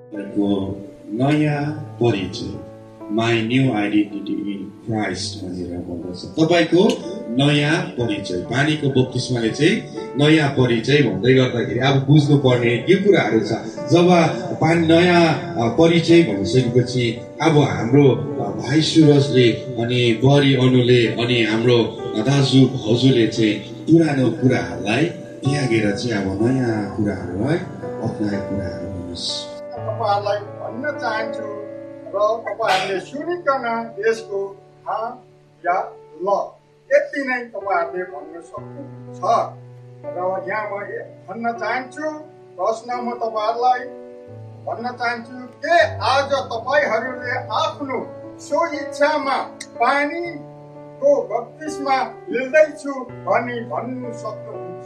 को नयाँ परिचय my new identity in Christ भनेर भन्दछ। तपाईँको नयाँ परिचय पानीको बप्तिस्माले चाहिँ नयाँ परिचय भन्दै गर्दाखेरि अब बुझ्नुपर्ने के कुराहरू छ। जब नयाँ परिचय भनिसकेपछि अब हाम्रो भाइ सुरजले अनि बरी अनुले अनि हाम्रो दाजु हजुरले चाहिँ पुरानो कुराहरूलाई त्यागेर चाहिँ अब नयाँ कुराहरूलाई अप्नाएको कुराहरू भन्नुहोस्। तपाईँहरूलाई भन्न चाहन्छु र तपाईँहरूले सुनिकन यसको हाँ या ल यति नै तपाईँहरूले भन्न सक्नुहुन्छ। र यहाँ म भन्न चाहन्छु प्रश्न म तपाईँहरूलाई भन्न चाहन्छु के आज तपाईँहरूले आफ्नो सो इच्छामा पानीको बप्तिस्मा लिँदैछु भनी भन्नु सक्नुहुन्छ?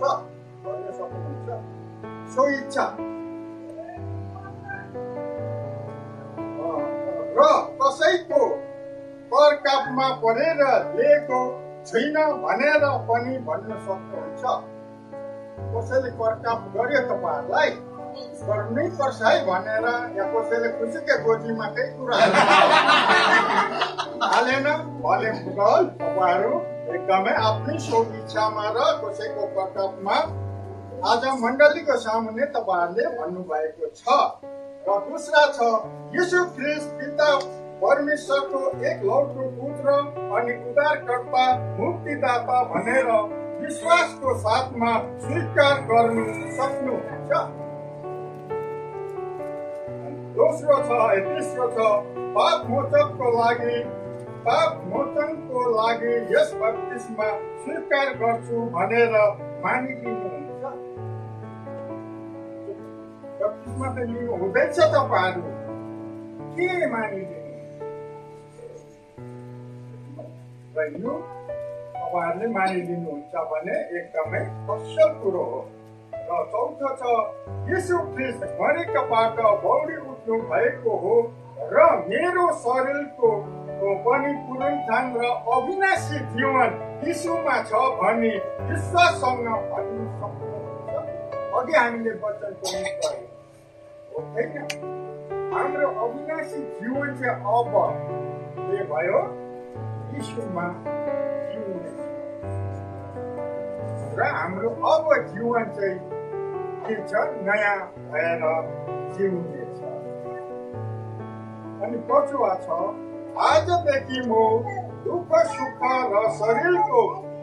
सो इच्छा र कसैको करकापमा परेर लिएको छैन भनेर पनि भन्न सक्नुहुन्छ? कसैले करकाप गर्यो तपाईँहरूलाई गर्नै पर्छ है भनेर या कसैले खुसीकै गोजीमा केही कुराहरू हालेन भने तपाईँहरू एकदमै आफ्नै सो इच्छामा र कसैको करकापमा आज मण्डलीको सामुन्ने तपाईँहरूले भन्नुभएको छ। र दोस्रा छ यीशु ख्रीष्ट पिता परमेश्वरको एकलौटो पुत्र अनि उद्धारकर्ता मुक्तिदाता भनेर विश्वासको साथमा स्वीकार गर्नु सक्नुहुन्छ? तेस्रो छ पाप मोचनको लागि यस बप्तिस्मा स्वीकार गर्छु भनेर मानिलिनुहुन्छ? बप्तिस्मा त लिनु हुँदैछ तपाईँहरू के मानिलिनु तपाईँहरूले मानिलिनुहुन्छ भने एकदमै असल कुरो हो। र चौथो छ यीशु ख्रीष्ट मरेकाबाट बौडी उठ्नु भएको हो र मेरो शरीरको पनि पुनरुत्थान र अविनाशी जीवन यीशुमा छ भनी विश्वाससँग भन्नु सक्नुहुन्छ? अघि हामीले वचन पनि गऱ्यौँ होइन? हाम्रो अविनाशी जीवन चाहिँ अब के भयो? यीशुमा जिउने र हाम्रो अब जीवन चाहिँ के छ? नयाँ भएर जिउनेछ। अनि पछुवा छ आजदेखि म दुःख सुख र शरीरको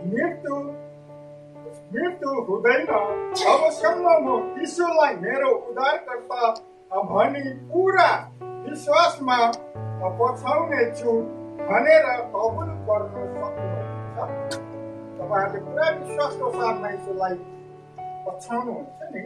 मृत्यु हुँदैन जबसम्म म यीशुलाई मेरो उद्धारकर्ता भनी पुरा विश्वासमा पछाउने छु भनेर कबुल गर्न सक्नुहुन्छ? तपाईँहरूले पुरा विश्वासको साथमा यीशुलाई पछाउनुहुन्छ नि?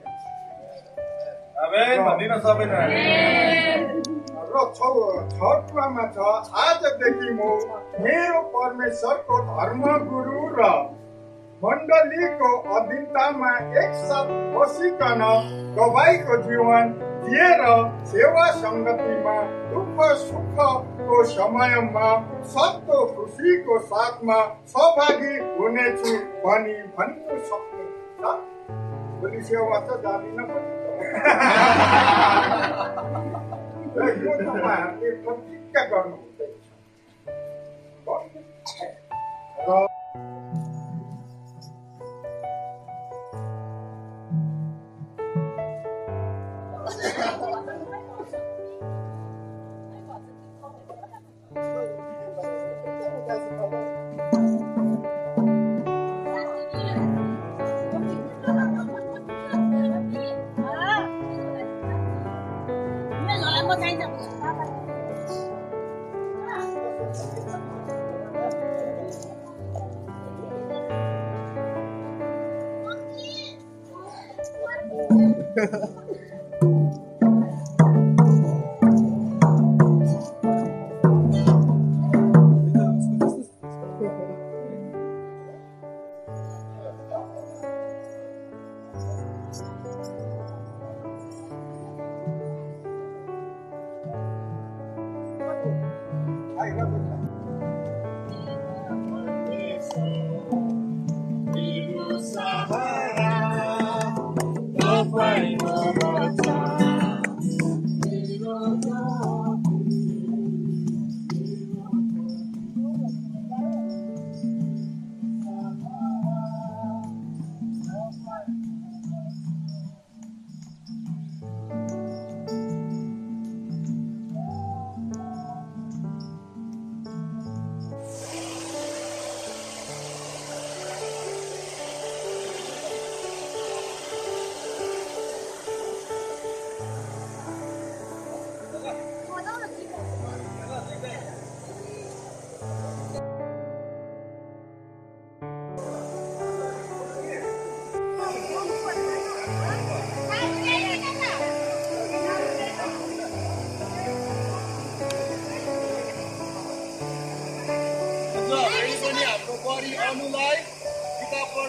र छठमा छ आजदेखि म मेरो परमेश्वरको धर्मगुरु र मण्डलीको अधीनतामा एकसाथ बसिकन गवाईको जीवन दिएर सेवा सङ्गतिमा दुःख सुखको समयमा सत्य खुसीको साथमा सहभागी हुनेछु भनी भन्नु सक्नुहुन्छ? भोलि सेवा त जाँदिन पनि यो तपाईँहरूले प्रतिज्ञा गर्नुहुँदैछ।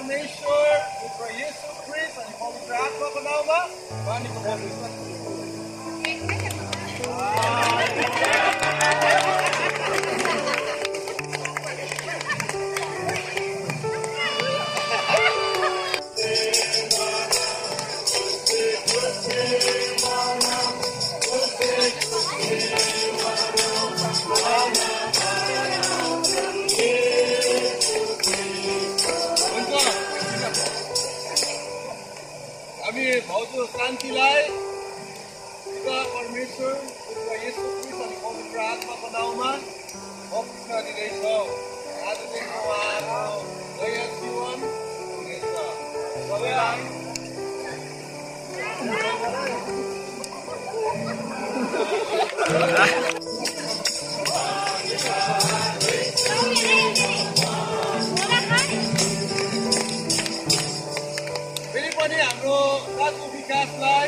परमेश्वर पुत्र येशू ख्रीष्ट अनि पवित्र आत्माको नाममा पानीको बपतिस्मा हामी भाउजू शान्तिलाई पिता परमेश्वर पुत्र येशू ख्रीष्ट अनि पवित्र आत्माको नाउँमा बपतिस्मा दिँदैछौँ। आजदेखि उहाँको नयाँ जीवन हुनेछ। सबैलाई फेरि पनि हाम्रो दाजु विकासलाई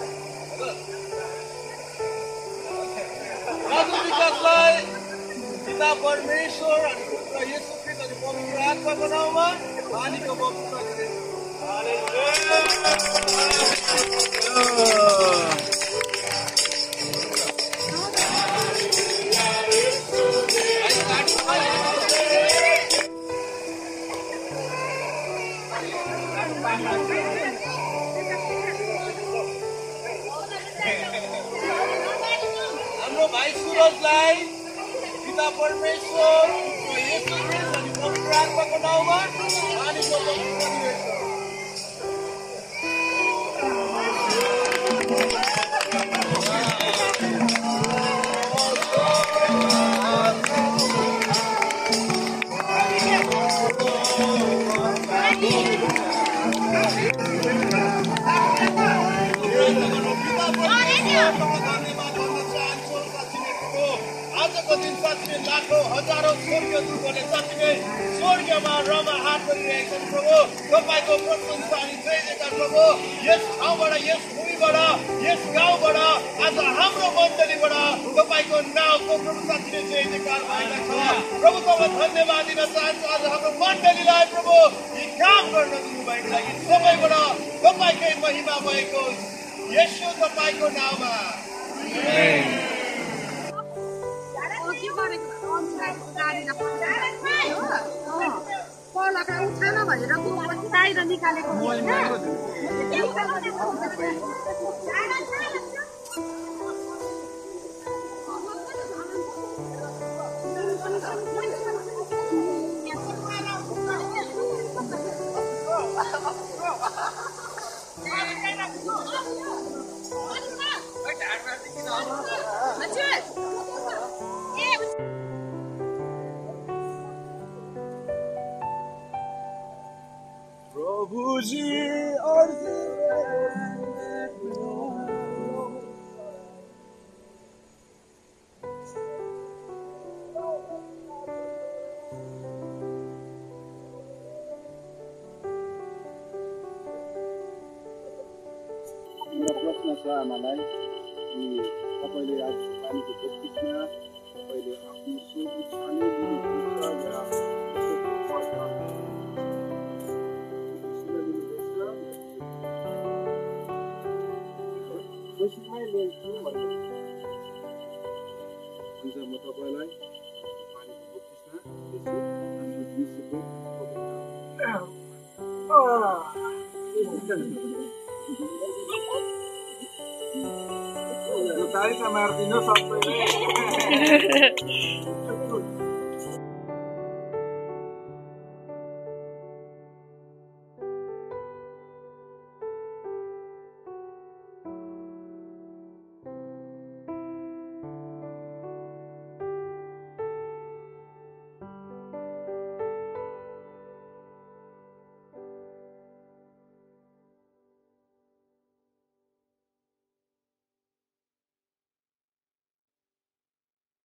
पिता परमेश्वर अनि पुत्र येशू ख्रीष्ट अनि पवित्र आत्माको नाउँमा पानीको बपतिस्मा दिँदैछौँ। हाम्रो भाइ सुरजलाई पिता परमेश्वर पुत्र येशू ख्रीष्ट अनि पवित्र आत्माको नाउँमा पानीको बपतिस्मा दिँदैछौँ। आजको दिन साँच्चै लाखौँ हजारौँ स्वर्गीय दूतहरूले साँच्चै स्वर्गमा रमा हात गरिरहेका छन् प्रभु। तपाईँको प्रशंसा अनि जय जयकार प्रभु। यस ठाउँबाट यस भूमिबाट यस गाउँबाट आज हाम्रो मण्डलीबाट तपाईँको नाउँको प्रभु साँच्चै जय जयकार भएका छ। प्रभु तपाईँ धन्यवाद दिन चाहन्छु आज हाम्रो मण्डलीलाई प्रभु यी काम गर्न दिनुभएको लागि सबैबाट तपाईँकै महिमा भएको येशू तपाईँको नाउँमा उठान भनेर बाहिर निकालेको प्रभुजी अर्जी प्रश्न छ आमालाई कि तपाईँले आज पानीको बत्तिसमा तपाईँले आफ्नो सोच इच्छाले लिनुहुन्छ या खुसीमै ल्याउँछु हुन्छ। म तपाईँलाई पानीको बत्तिसमा तारिकमा मारिदिनु सबैले